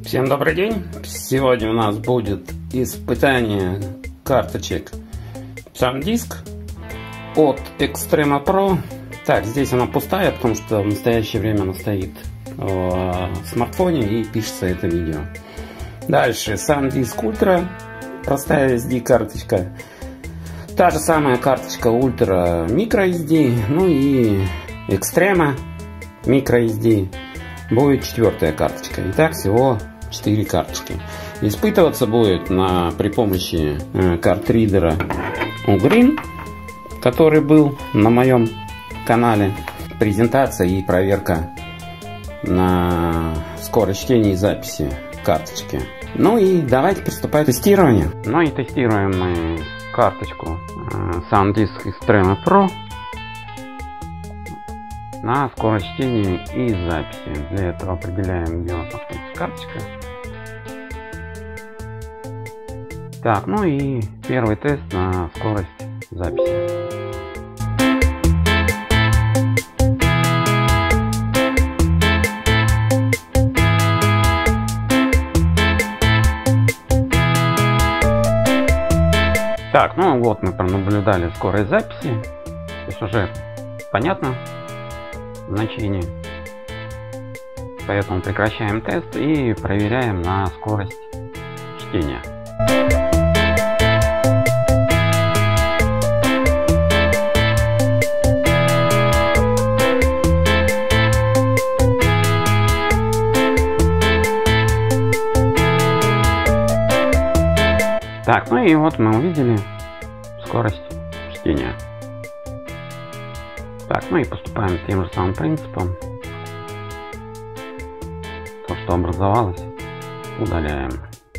Всем добрый день! Сегодня у нас будет испытание карточек SanDisk от Extrema Pro. Так, здесь она пустая, потому что в настоящее время она стоит в смартфоне и пишется это видео. Дальше SanDisk Ultra, простая SD карточка. Та же самая карточка Ultra microSD, ну и Extrema microSD. Будет четвертая карточка. Итак, всего 4 карточки. Испытываться будет при помощи картридера Ugreen, который был на моем канале. Презентация и проверка на скорость чтения и записи карточки. Ну и давайте приступать к тестированию. Ну и тестируем мы карточку SanDisk Extrema Pro на скорость чтения и записи. Для этого определяем, где у нас находится карточка. Так, ну и первый тест на скорость записи. Так, ну вот мы пронаблюдали скорость записи. То есть уже понятно значение. Поэтому прекращаем тест и проверяем на скорость чтения. Так, ну и вот мы увидели скорость чтения. Так, ну и поступаем тем же самым принципом. То, что образовалось, удаляем.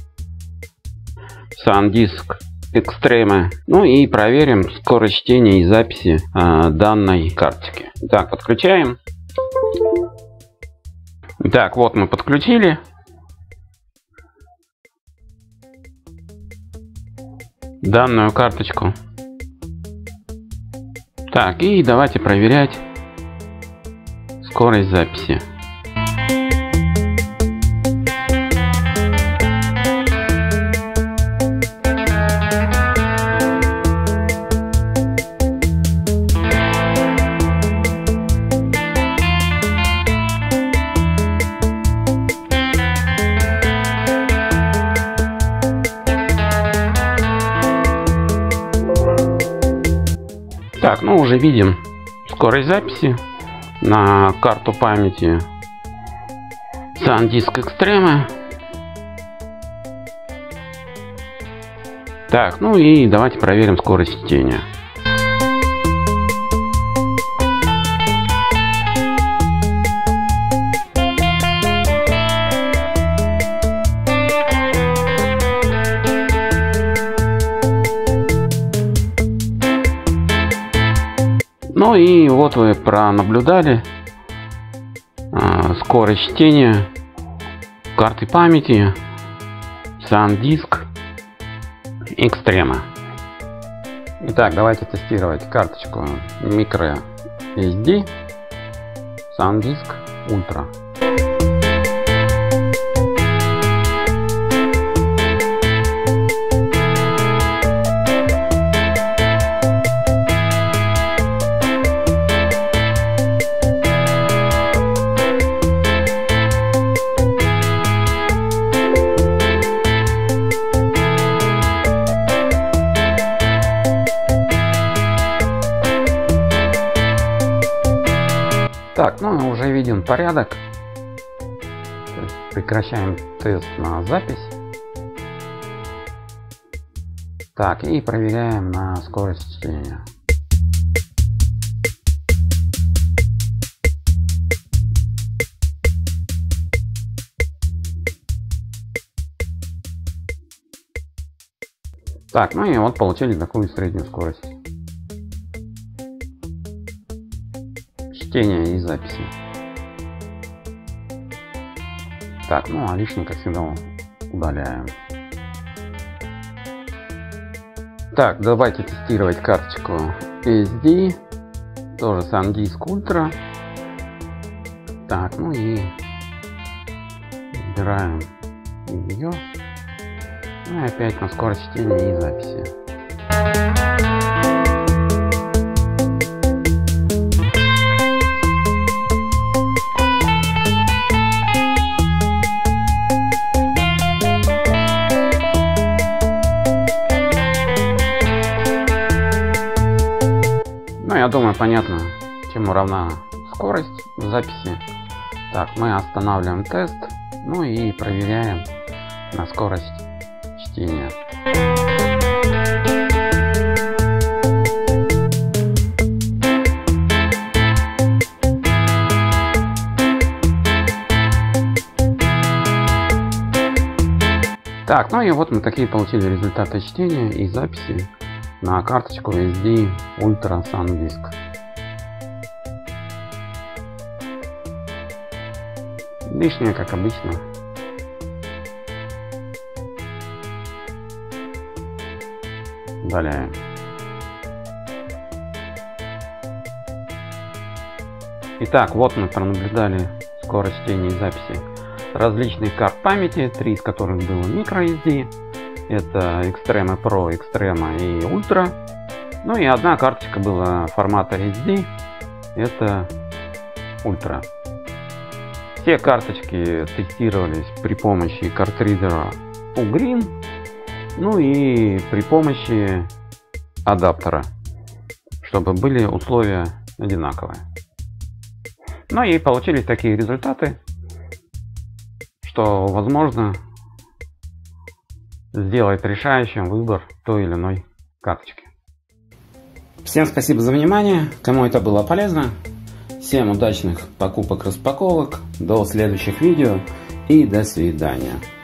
SanDisk Extrema. Ну и проверим скорость чтения и записи данной карточки. Так, подключаем. Так, вот мы подключили. Данную карточку. Так, и давайте проверять скорость записи. Так, ну уже видим скорость записи на карту памяти SanDisk Extrema. Так, ну и давайте проверим скорость чтения. Ну и вот вы пронаблюдали скорость чтения карты памяти SanDisk Extrema. Итак, давайте тестировать карточку microSD SanDisk Ultra. Так, ну уже виден порядок. То есть прекращаем тест на запись. Так, и проверяем на скорость чтения. Так, ну и вот получили такую среднюю скорость чтения и записи. Так, ну а лишнее, как всегда, удаляем. Так, давайте тестировать карточку SD, тоже SanDisk Ultra. Так, ну и выбираем видео. Ну и опять на скорость чтения и записи. Ну, я думаю, понятно, чему равна скорость записи. Так, мы останавливаем тест, ну и проверяем на скорость чтения. Так, ну и вот мы такие получили результаты чтения и записи на карточку SD Ultra SanDisk. Лишнее, как обычно. Удаляем. Итак, вот мы пронаблюдали скорость чтения и записи различных карт памяти, 3 из которых было microSD. Это Extreme Pro, Extreme и Ultra. Ну и одна карточка была формата SD. Это Ultra. Все карточки тестировались при помощи картридера Fullgreen. Ну и при помощи адаптера, чтобы были условия одинаковые. Ну и получились такие результаты, что возможно сделать решающим выбор той или иной карточки. Всем спасибо за внимание. Кому это было полезно, всем удачных покупок-распаковок. До следующих видео и до свидания.